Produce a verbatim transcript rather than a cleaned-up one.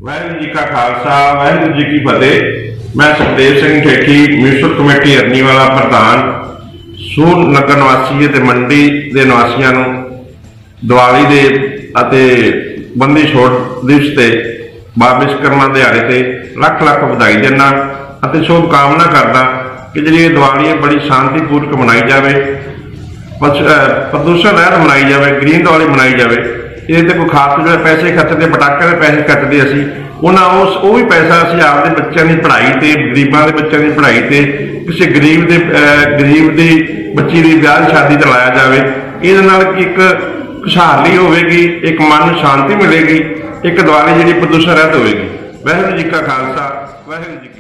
वाहिगुरू जी का खालसा वाहिगुरू जी की फतेह। मैं सुखदेव सिंह ठेठी म्यूनसिपल कमेटी अर्नीवाला प्रधान सूर नगर निवासी ते मंडी के निवासियों को दिवाली दे अते बंदी छोड़ दिवस से बाबा विश्वकर्मा दिहाड़े ते लख लख बधाई देना अते शुभकामना करदा कि जी दिवाली है बड़ी शांतिपूर्वक मनाई जाए, प्रदूषण रहित मनाई जाए, ग्रीन दिवाली मनाई जाए। ये तो कोई खास जो पैसे खर्चते पटाखे के पैसे खर्चते असी उन्हें उस वो भी पैसा असी आपके बच्चों की पढ़ाई से गरीबों के बच्चों की पढ़ाई से किसी गरीब के गरीब की बच्ची की ब्याह शादी से लाया जाए। ये एक खुशहाली होगी, एक मन शांति मिलेगी, एक दिवाली जी प्रदूषण रहित होगी। वाहिगुरू जी का खालसा वाहिगुरू जी।